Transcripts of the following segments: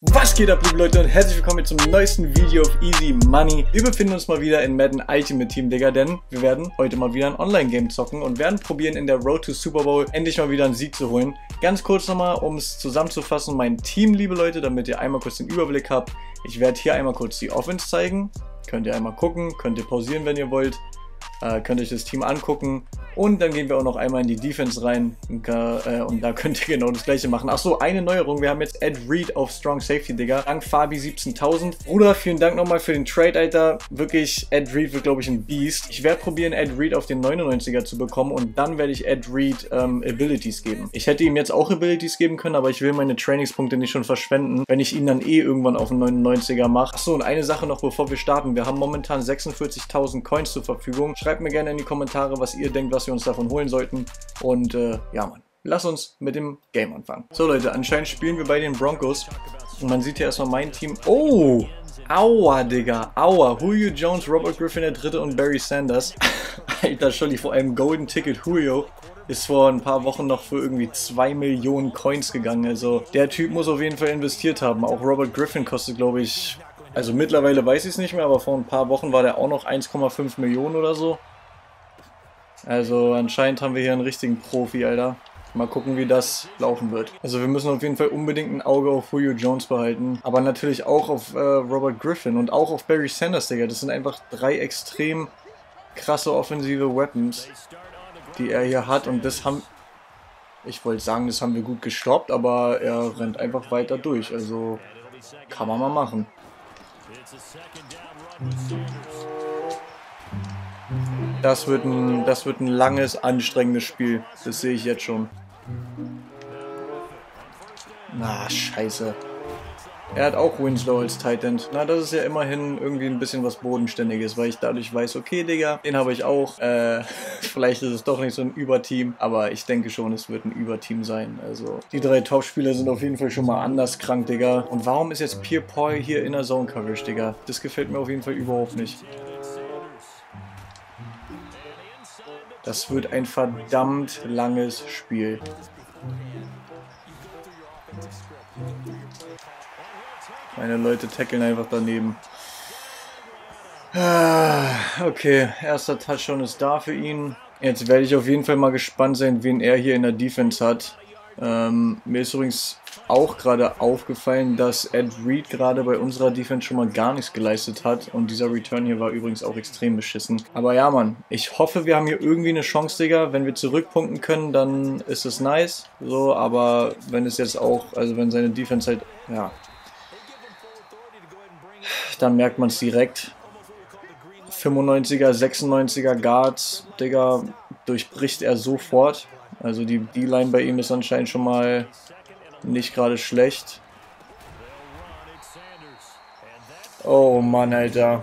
Was geht ab, liebe Leute, und herzlich willkommen zum neuesten Video auf Easy Money. Wir befinden uns mal wieder in Madden Ultimate Team, Digga, denn wir werden heute mal wieder ein Online-Game zocken und werden probieren, in der Road to Super Bowl endlich mal wieder einen Sieg zu holen. Ganz kurz nochmal, um es zusammenzufassen, mein Team, liebe Leute, damit ihr einmal kurz den Überblick habt. Ich werde hier einmal kurz die Offense zeigen. Könnt ihr einmal gucken, könnt ihr pausieren, wenn ihr wollt. Könnt euch das Team angucken und dann gehen wir auch noch einmal in die Defense rein und da könnt ihr genau das gleiche machen. Achso, eine Neuerung, wir haben jetzt Ed Reed auf Strong Safety, Digga. Dank Fabi 17.000. Bruder, vielen Dank nochmal für den Trade, Alter. Wirklich, Ed Reed wird, glaube ich, ein Beast. Ich werde probieren, Ed Reed auf den 99er zu bekommen und dann werde ich Ed Reed Abilities geben. Ich hätte ihm jetzt auch Abilities geben können, aber ich will meine Trainingspunkte nicht schon verschwenden, wenn ich ihn dann irgendwann auf den 99er mache. Achso, und eine Sache noch, bevor wir starten. Wir haben momentan 46.000 Coins zur Verfügung. Schreibt mir gerne in die Kommentare, was ihr denkt, was wir uns davon holen sollten. Und ja, Mann, lass uns mit dem Game anfangen. So, Leute, anscheinend spielen wir bei den Broncos. Und man sieht hier erstmal mein Team. Oh! Aua, Digga. Aua. Julio Jones, Robert Griffin der Dritte und Barry Sanders. Alter, Scholli, vor allem Golden Ticket Julio ist vor ein paar Wochen noch für irgendwie 2 Millionen Coins gegangen. Also, der Typ muss auf jeden Fall investiert haben. Auch Robert Griffin kostet, glaube ich... Also mittlerweile weiß ich es nicht mehr, aber vor ein paar Wochen war der auch noch 1,5 Millionen oder so. Also anscheinend haben wir hier einen richtigen Profi, Alter. Mal gucken, wie das laufen wird. Also wir müssen auf jeden Fall unbedingt ein Auge auf Julio Jones behalten. Aber natürlich auch auf Robert Griffin und auch auf Barry Sanders, Digga. Das sind einfach drei extrem krasse offensive Weapons, die er hier hat. Und das haben... Ich wollte sagen, das haben wir gut gestoppt, aber er rennt einfach weiter durch. Also kann man mal machen. Das wird ein langes, anstrengendes Spiel. Das sehe ich jetzt schon. Na, scheiße. Er hat auch Winslow als Tight End. Na, das ist ja immerhin irgendwie ein bisschen was Bodenständiges, weil ich dadurch weiß, okay, Digga, den habe ich auch. Vielleicht ist es doch nicht so ein Überteam, aber ich denke schon, es wird ein Überteam sein. Also, die drei Topspieler sind auf jeden Fall schon mal anders krank, Digga. Und warum ist jetzt Pierre Paul hier in der Zone Coverage, Digga? Das gefällt mir auf jeden Fall überhaupt nicht. Das wird ein verdammt langes Spiel. Meine Leute tackeln einfach daneben. Okay, erster Touchdown ist da für ihn. Jetzt werde ich auf jeden Fall mal gespannt sein, wen er hier in der Defense hat. Mir ist übrigens auch gerade aufgefallen, dass Ed Reed gerade bei unserer Defense schon mal gar nichts geleistet hat. Und dieser Return hier war übrigens auch extrem beschissen. Aber ja, Mann, ich hoffe, wir haben hier irgendwie eine Chance, Digga. Wenn wir zurückpunkten können, dann ist es nice. So, aber wenn es jetzt auch, also wenn seine Defense halt, ja, dann merkt man es direkt. 95er, 96er Guards, Digga, durchbricht er sofort. Also die D-Line bei ihm ist anscheinend schon mal nicht gerade schlecht. Oh Mann, Alter.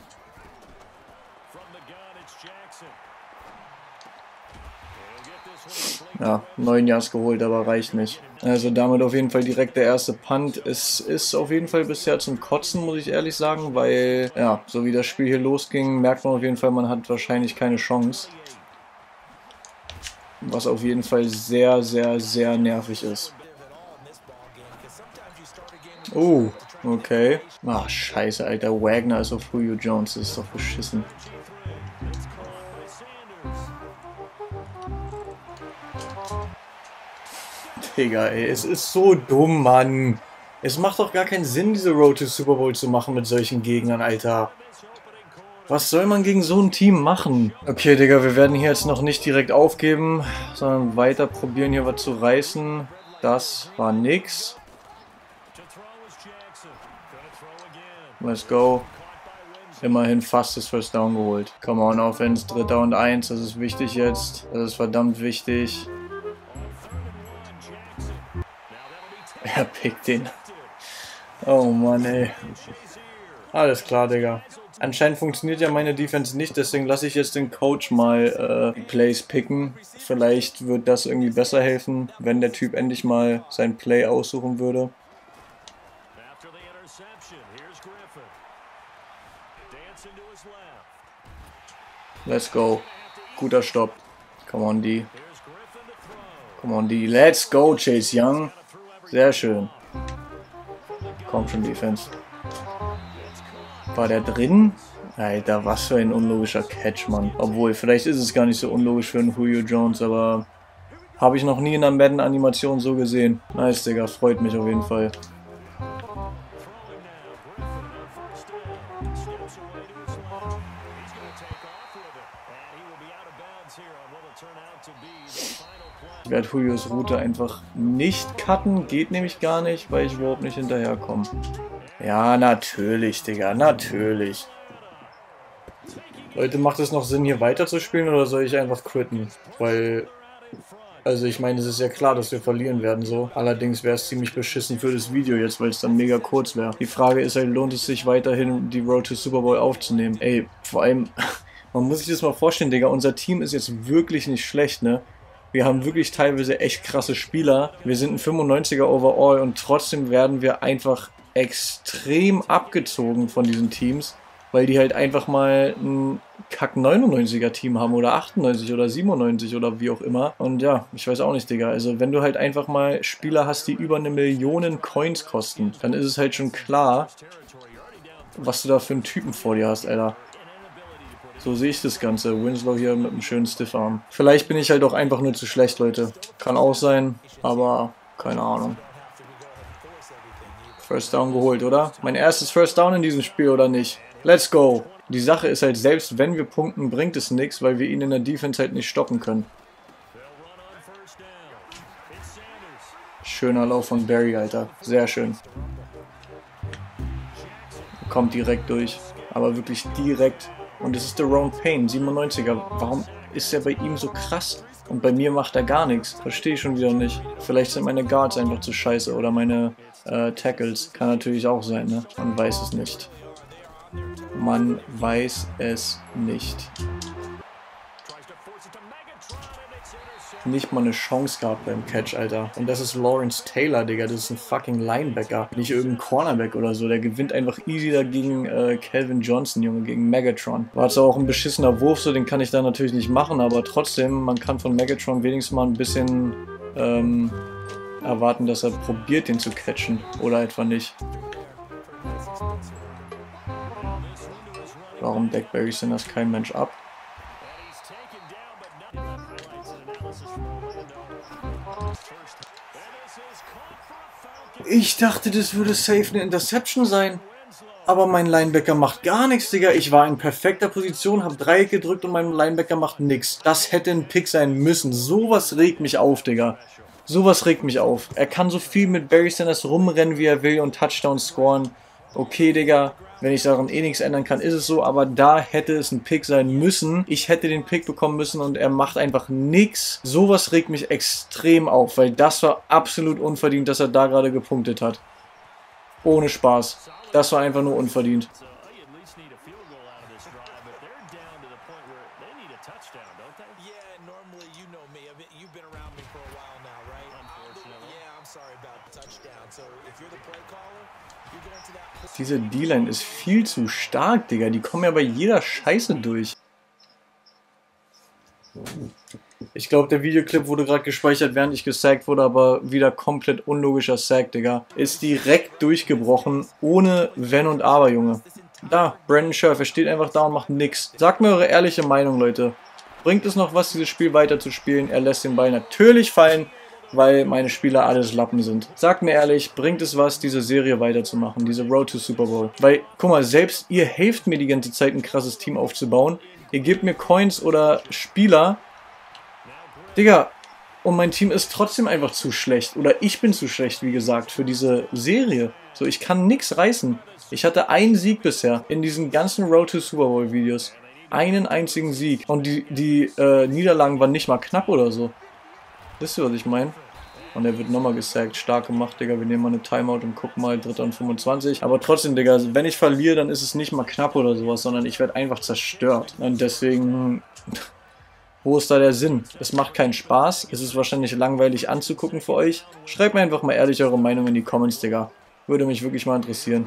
Ja, 9 Yards geholt, aber reicht nicht. Also damit auf jeden Fall direkt der erste Punt. Es ist auf jeden Fall bisher zum Kotzen, muss ich ehrlich sagen, weil, ja, so wie das Spiel hier losging, merkt man auf jeden Fall, man hat wahrscheinlich keine Chance. Was auf jeden Fall sehr, sehr, sehr nervig ist. Oh, okay. Ah, scheiße, Alter. Wagner ist auf Julio Jones. Das ist doch beschissen. Digga, ey, es ist so dumm, Mann. Es macht doch gar keinen Sinn, diese Road to Super Bowl zu machen mit solchen Gegnern, Alter. Was soll man gegen so ein Team machen? Okay, Digga, wir werden hier jetzt noch nicht direkt aufgeben, sondern weiter probieren, hier was zu reißen. Das war nix. Let's go. Immerhin fast das First Down geholt. Come on, Offense, 3. und 1, das ist wichtig jetzt. Das ist verdammt wichtig. Er pickt den. Oh Mann, ey. Alles klar, Digga. Anscheinend funktioniert ja meine Defense nicht, deswegen lasse ich jetzt den Coach mal Plays picken. Vielleicht wird das irgendwie besser helfen, wenn der Typ endlich mal sein Play aussuchen würde. Let's go. Guter Stopp. Come on, D. Come on, D. Let's go, Chase Young. Sehr schön. Komm schon, Defense. War der drin? Alter, was für ein unlogischer Catch, Mann. Obwohl, vielleicht ist es gar nicht so unlogisch für einen Julio Jones, aber habe ich noch nie in einer Madden-Animation so gesehen. Nice, Digga, freut mich auf jeden Fall. Ich werde Julios Route einfach nicht cutten, geht nämlich gar nicht, weil ich überhaupt nicht hinterherkomme. Ja, natürlich, Digga, natürlich. Leute, macht es noch Sinn, hier weiterzuspielen oder soll ich einfach quitten? Weil, also ich meine, es ist ja klar, dass wir verlieren werden so. Allerdings wäre es ziemlich beschissen für das Video jetzt, weil es dann mega kurz wäre. Die Frage ist halt, lohnt es sich weiterhin, die Road to Super Bowl aufzunehmen? Ey, vor allem, man muss sich das mal vorstellen, Digga, unser Team ist jetzt wirklich nicht schlecht, ne? Wir haben wirklich teilweise echt krasse Spieler. Wir sind ein 95er Overall und trotzdem werden wir einfach extrem abgezogen von diesen Teams, weil die halt einfach mal ein Kack 99er Team haben oder 98 oder 97 oder wie auch immer. Und ja, ich weiß auch nicht, Digga. Also wenn du halt einfach mal Spieler hast, die über 1 Million Coins kosten, dann ist es halt schon klar, was du da für einen Typen vor dir hast, Alter. So sehe ich das Ganze. Winslow hier mit einem schönen Stiffarm. Vielleicht bin ich halt auch einfach nur zu schlecht, Leute. Kann auch sein, aber keine Ahnung. First Down geholt, oder? Mein erstes First Down in diesem Spiel, oder nicht? Let's go! Die Sache ist halt, selbst wenn wir punkten, bringt es nichts, weil wir ihn in der Defense halt nicht stoppen können. Schöner Lauf von Barry, Alter. Sehr schön. Kommt direkt durch. Aber wirklich direkt. Und es ist der Ron Payne, 97er. Warum ist er bei ihm so krass? Und bei mir macht er gar nichts. Verstehe ich schon wieder nicht. Vielleicht sind meine Guards einfach zu scheiße oder meine Tackles. Kann natürlich auch sein, ne? Man weiß es nicht. Man weiß es nicht. Nicht mal eine Chance gehabt beim Catch, Alter. Und das ist Lawrence Taylor, Digga. Das ist ein fucking Linebacker. Nicht irgendein Cornerback oder so. Der gewinnt einfach easy dagegen Calvin Johnson, Junge, gegen Megatron. War zwar auch ein beschissener Wurf, so den kann ich da natürlich nicht machen, aber trotzdem, man kann von Megatron wenigstens mal ein bisschen erwarten, dass er probiert, den zu catchen. Oder etwa nicht. Warum deckt Barry Sanders kein Mensch ab? Ich dachte, das würde safe eine Interception sein. Aber mein Linebacker macht gar nichts, Digga. Ich war in perfekter Position, habe Dreieck gedrückt und mein Linebacker macht nichts. Das hätte ein Pick sein müssen. Sowas regt mich auf, Digga. Sowas regt mich auf. Er kann so viel mit Barry Sanders rumrennen, wie er will und Touchdowns scoren. Okay, Digga. Wenn ich daran eh nichts ändern kann, ist es so, aber da hätte es ein Pick sein müssen. Ich hätte den Pick bekommen müssen und er macht einfach nichts. Sowas regt mich extrem auf, weil das war absolut unverdient, dass er da gerade gepunktet hat. Ohne Spaß. Das war einfach nur unverdient. Diese D-Line ist viel zu stark, Digga. Die kommen ja bei jeder Scheiße durch. Ich glaube, der Videoclip wurde gerade gespeichert, während ich gesackt wurde, aber wieder komplett unlogischer Sack, Digga. Ist direkt durchgebrochen, ohne Wenn und Aber, Junge. Da, Brandon Scherf, er steht einfach da und macht nix. Sagt mir eure ehrliche Meinung, Leute. Bringt es noch was, dieses Spiel weiter zu spielen? Er lässt den Ball natürlich fallen, weil meine Spieler alles Lappen sind. Sagt mir ehrlich, bringt es was, diese Serie weiterzumachen, diese Road to Super Bowl? Weil, guck mal, selbst ihr helft mir die ganze Zeit, ein krasses Team aufzubauen. Ihr gebt mir Coins oder Spieler. Digga, und mein Team ist trotzdem einfach zu schlecht. Oder ich bin zu schlecht, wie gesagt, für diese Serie. So, ich kann nichts reißen. Ich hatte einen Sieg bisher in diesen ganzen Road to Super Bowl Videos. Einen einzigen Sieg. Und die Niederlagen waren nicht mal knapp oder so. Wisst ihr, was ich meine? Und er wird nochmal gesackt. Stark gemacht, Digga. Wir nehmen mal eine Timeout und gucken mal 3. und 25. Aber trotzdem, Digga, wenn ich verliere, dann ist es nicht mal knapp oder sowas, sondern ich werde einfach zerstört. Und deswegen, wo ist da der Sinn? Es macht keinen Spaß. Es ist wahrscheinlich langweilig anzugucken für euch. Schreibt mir einfach mal ehrlich eure Meinung in die Comments, Digga. Würde mich wirklich mal interessieren.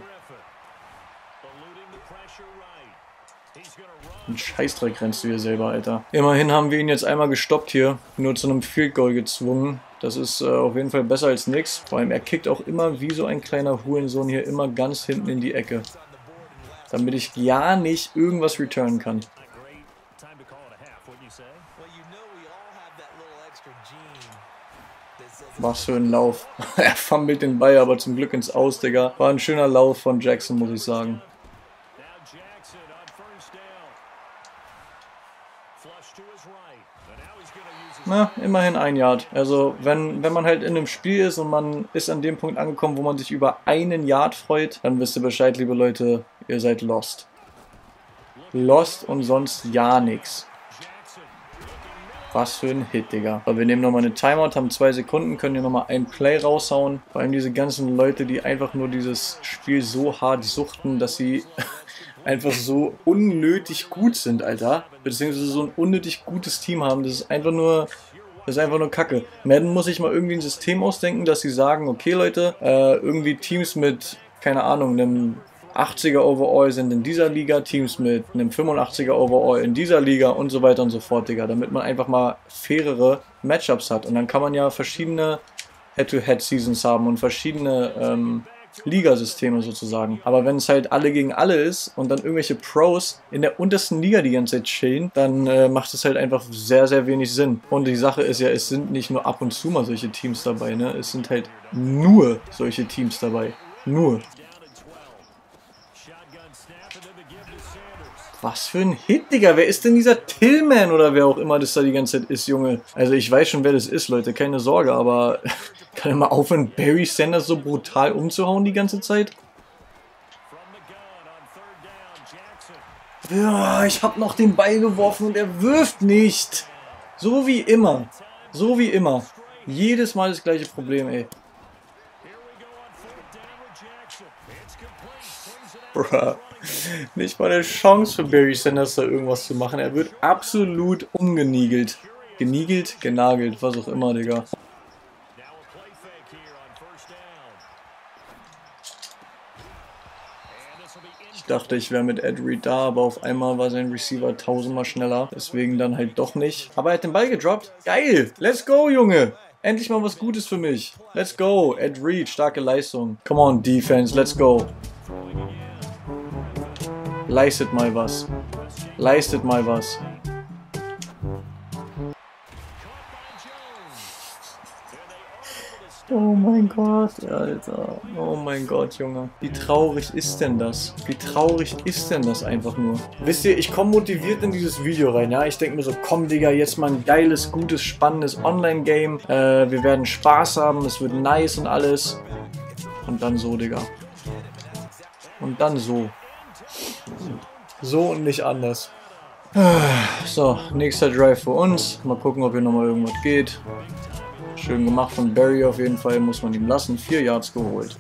Ein Scheißdreck rennst du hier selber, Alter. Immerhin haben wir ihn jetzt einmal gestoppt hier. Nur zu einem Field Goal gezwungen. Das ist auf jeden Fall besser als nix. Vor allem, er kickt auch immer wie so ein kleiner Hurensohn hier immer ganz hinten in die Ecke. Damit ich ja nicht irgendwas returnen kann. Was für ein Lauf. Er fummelt den Ball aber zum Glück ins Aus, Digga. War ein schöner Lauf von Jackson, muss ich sagen. Na, immerhin 1 Yard. Also, wenn man halt in einem Spiel ist und man ist an dem Punkt angekommen, wo man sich über 1 Yard freut, dann wisst ihr Bescheid, liebe Leute, ihr seid lost. Lost und sonst ja nix. Was für ein Hit, Digga. Aber wir nehmen nochmal eine Timeout, haben 2 Sekunden, können hier nochmal ein Play raushauen. Vor allem diese ganzen Leute, die einfach nur dieses Spiel so hart suchten, dass sie einfach so unnötig gut sind, Alter. Beziehungsweise so ein unnötig gutes Team haben. Das ist einfach nur Kacke. Madden muss sich mal irgendwie ein System ausdenken, dass sie sagen, okay Leute, irgendwie Teams mit, keine Ahnung, einem 80er Overall sind in dieser Liga, Teams mit einem 85er Overall in dieser Liga und so weiter und so fort, Digga. Damit man einfach mal fairere Matchups hat. Und dann kann man ja verschiedene Head-to-Head-Seasons haben und verschiedene Ligasysteme sozusagen. Aber wenn es halt alle gegen alle ist und dann irgendwelche Pros in der untersten Liga die ganze Zeit chillen, dann macht es halt einfach sehr, sehr wenig Sinn. Und die Sache ist ja, es sind nicht nur ab und zu mal solche Teams dabei, ne? Es sind halt nur solche Teams dabei. Nur. Was für ein Hit, Digga. Wer ist denn dieser Tillman oder wer auch immer das da die ganze Zeit ist, Junge? Also ich weiß schon, wer das ist, Leute. Keine Sorge, aber kann er mal aufhören, Barry Sanders so brutal umzuhauen die ganze Zeit? Ja, ich habe noch den Ball geworfen und er wirft nicht. So wie immer. So wie immer. Jedes Mal das gleiche Problem, ey. Bruh. Nicht mal eine Chance für Barry Sanders da irgendwas zu machen. Er wird absolut umgeniegelt. Geniegelt, genagelt, was auch immer, Digga. Ich dachte, ich wäre mit Ed Reed da, aber auf einmal war sein Receiver 1000-mal schneller. Deswegen dann halt doch nicht. Aber er hat den Ball gedroppt. Geil! Let's go, Junge! Endlich mal was Gutes für mich. Let's go! Ed Reed, starke Leistung. Come on, Defense, let's go. Leistet mal was. Leistet mal was. Oh mein Gott, Alter. Oh mein Gott, Junge. Wie traurig ist denn das? Wie traurig ist denn das einfach nur? Wisst ihr, ich komme motiviert in dieses Video rein, ja? Ich denke mir so, komm, Digga, jetzt mal ein geiles, gutes, spannendes Online-Game. Wir werden Spaß haben, es wird nice und alles. Und dann so, Digga. Und dann so. So und nicht anders. So, nächster Drive für uns. Mal gucken, ob hier nochmal irgendwas geht. Schön gemacht von Barry auf jeden Fall, muss man ihm lassen. 4 Yards geholt.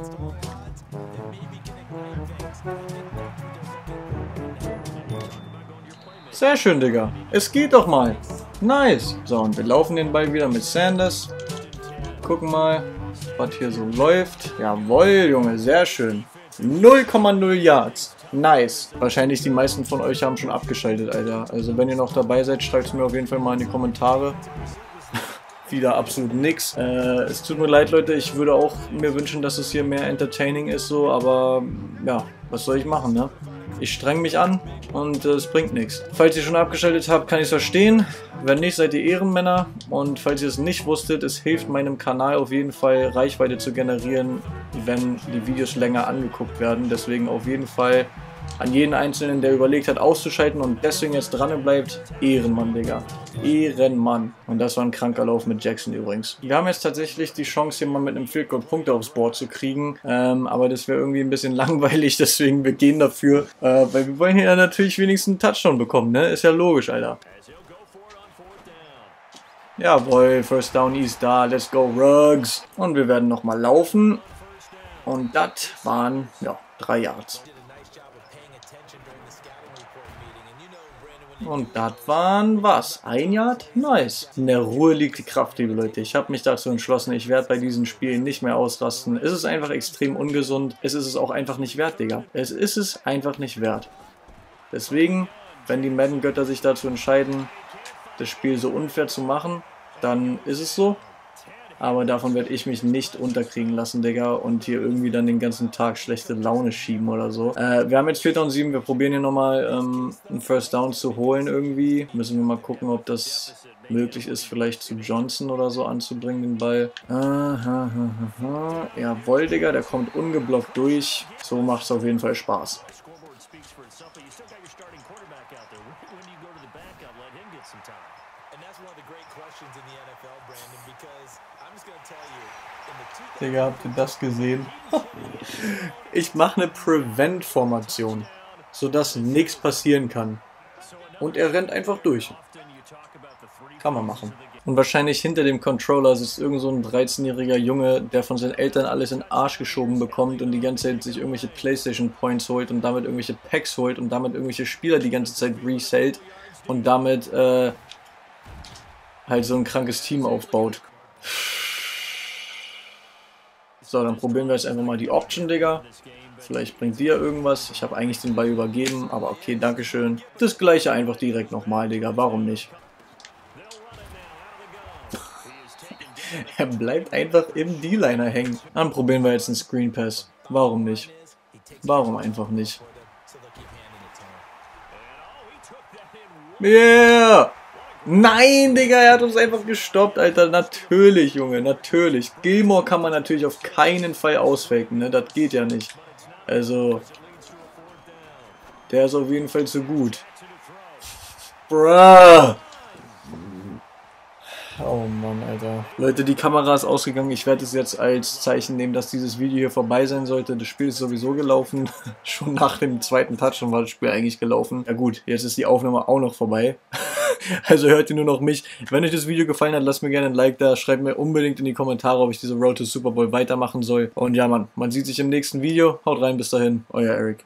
Sehr schön, Digga. Es geht doch mal. Nice. So, und wir laufen den Ball wieder mit Sanders. Gucken mal, was hier so läuft. Jawohl, Junge, sehr schön. 0,0 Yards. Nice. Wahrscheinlich die meisten von euch haben schon abgeschaltet, Alter. Also wenn ihr noch dabei seid, schreibt es mir auf jeden Fall mal in die Kommentare. Wieder absolut nix. Es tut mir leid, Leute. Ich würde auch mir wünschen, dass es hier mehr entertaining ist, so. Aber ja, was soll ich machen, ne? Ich streng mich an und es bringt nichts. Falls ihr schon abgeschaltet habt, kann ich es verstehen. Wenn nicht, seid ihr Ehrenmänner. Und falls ihr es nicht wusstet, es hilft meinem Kanal auf jeden Fall, Reichweite zu generieren, wenn die Videos länger angeguckt werden. Deswegen auf jeden Fall an jeden Einzelnen, der überlegt hat auszuschalten und deswegen jetzt dran bleibt, Ehrenmann, Digga. Ehrenmann. Und das war ein kranker Lauf mit Jackson übrigens. Wir haben jetzt tatsächlich die Chance, hier mal mit einem Field Goal Punkte aufs Board zu kriegen. Aber das wäre irgendwie ein bisschen langweilig, deswegen wir gehen dafür. Weil wir wollen hier natürlich wenigstens einen Touchdown bekommen, ne? Ist ja logisch, Alter. Jawohl, First Down ist da. Let's go, Ruggs. Und wir werden nochmal laufen. Und das waren, ja, 3 Yards. Und das waren was? 1 Yard? Nice. In der Ruhe liegt die Kraft, liebe Leute. Ich habe mich dazu entschlossen, ich werde bei diesen Spielen nicht mehr ausrasten. Es ist einfach extrem ungesund. Es ist es auch einfach nicht wert, Digga. Es ist es einfach nicht wert. Deswegen, wenn die Madden-Götter sich dazu entscheiden, das Spiel so unfair zu machen, dann ist es so. Aber davon werde ich mich nicht unterkriegen lassen, Digga, und hier irgendwie dann den ganzen Tag schlechte Laune schieben oder so. Wir haben jetzt 4. und 7, wir probieren hier nochmal einen First Down zu holen irgendwie. Müssen wir mal gucken, ob das möglich ist, vielleicht zu Johnson oder so anzubringen, den Ball. Jawohl, Digga, der kommt ungeblockt durch. So macht es auf jeden Fall Spaß. Digga, habt ihr das gesehen? Ich mache eine Prevent-Formation, sodass nichts passieren kann. Und er rennt einfach durch. Kann man machen. Und wahrscheinlich hinter dem Controller sitzt irgend so ein 13-jähriger Junge, der von seinen Eltern alles in den Arsch geschoben bekommt und die ganze Zeit sich irgendwelche PlayStation Points holt und damit irgendwelche Packs holt und damit irgendwelche Spieler die ganze Zeit resellt und damit halt so ein krankes Team aufbaut. So, dann probieren wir jetzt einfach mal die Option, Digga. Vielleicht bringt die ja irgendwas. Ich habe eigentlich den Ball übergeben, aber okay, dankeschön. Das gleiche einfach direkt nochmal, Digga. Warum nicht? Er bleibt einfach im D-Liner hängen. Dann probieren wir jetzt einen Screen Pass. Warum nicht? Warum einfach nicht? Yeah! Nein, Digga, er hat uns einfach gestoppt, Alter. Natürlich, Junge, natürlich. Gilmore kann man natürlich auf keinen Fall ausfaken, ne? Das geht ja nicht. Also, der ist auf jeden Fall zu gut. Bruh! Oh Mann, Alter. Leute, die Kamera ist ausgegangen. Ich werde es jetzt als Zeichen nehmen, dass dieses Video hier vorbei sein sollte. Das Spiel ist sowieso gelaufen. Schon nach dem zweiten Touchdown war das Spiel eigentlich gelaufen. Ja gut, jetzt ist die Aufnahme auch noch vorbei. Also hört ihr nur noch mich. Wenn euch das Video gefallen hat, lasst mir gerne ein Like da. Schreibt mir unbedingt in die Kommentare, ob ich diese Road to Super Bowl weitermachen soll. Und ja, Mann, man sieht sich im nächsten Video. Haut rein, bis dahin. Euer Eric.